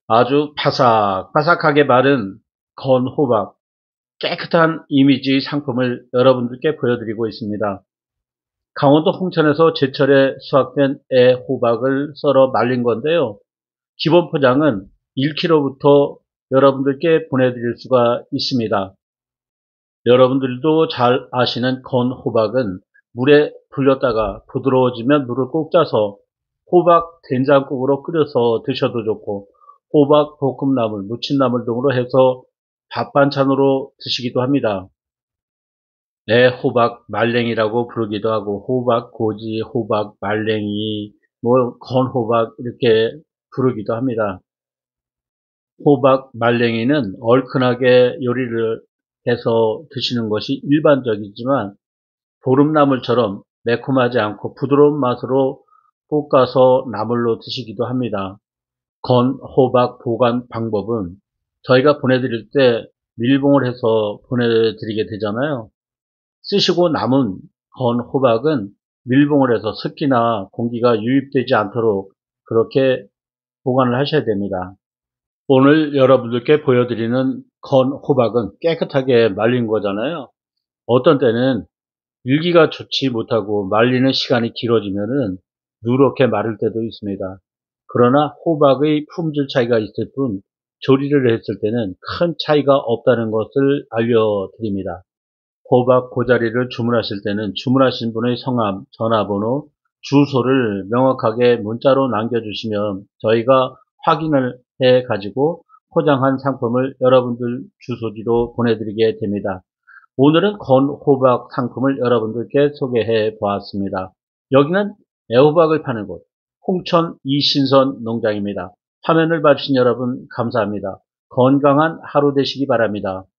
아주 바삭바삭하게 마른 건 호박, 깨끗한 이미지 상품을 여러분들께 보여드리고 있습니다. 강원도 홍천에서 제철에 수확된 애호박을 썰어 말린 건데요. 기본 포장은 1kg부터 여러분들께 보내드릴 수가 있습니다. 여러분들도 잘 아시는 건 호박은 물에 불렸다가 부드러워지면 물을 꼭 짜서 호박 된장국으로 끓여서 드셔도 좋고, 호박 볶음나물, 무침나물 등으로 해서 밥 반찬으로 드시기도 합니다. 호박 말랭이라고 부르기도 하고, 호박 고지, 호박 말랭이, 건호박 이렇게 부르기도 합니다. 호박 말랭이는 얼큰하게 요리를 해서 드시는 것이 일반적이지만, 보름나물처럼 매콤하지 않고 부드러운 맛으로 볶아서 나물로 드시기도 합니다. 건 호박 보관 방법은, 저희가 보내드릴 때 밀봉을 해서 보내드리게 되잖아요. 쓰시고 남은 건 호박은 밀봉을 해서 습기나 공기가 유입되지 않도록 그렇게 보관을 하셔야 됩니다. 오늘 여러분들께 보여드리는 건 호박은 깨끗하게 말린 거잖아요. 어떤 때는 일기가 좋지 못하고 말리는 시간이 길어지면은 누렇게 마를 때도 있습니다. 그러나 호박의 품질 차이가 있을 뿐 조리를 했을 때는 큰 차이가 없다는 것을 알려드립니다. 호박 고자리를 주문하실 때는 주문하신 분의 성함, 전화번호, 주소를 명확하게 문자로 남겨주시면 저희가 확인을 해 가지고 포장한 상품을 여러분들 주소지로 보내드리게 됩니다. 오늘은 건 호박 상품을 여러분들께 소개해 보았습니다. 여기는 애호박을 파는 곳, 홍천 이신선 농장입니다. 화면을 봐주신 여러분 감사합니다. 건강한 하루 되시기 바랍니다.